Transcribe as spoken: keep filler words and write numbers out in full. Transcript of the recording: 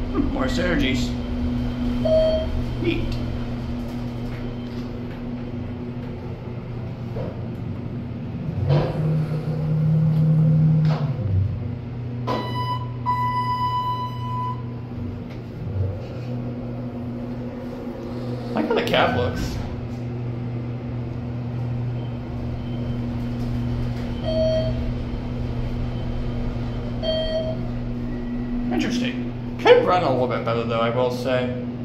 More Synergies. Neat. I like how the cap looks. Interesting. Could run a little bit better though, I will say.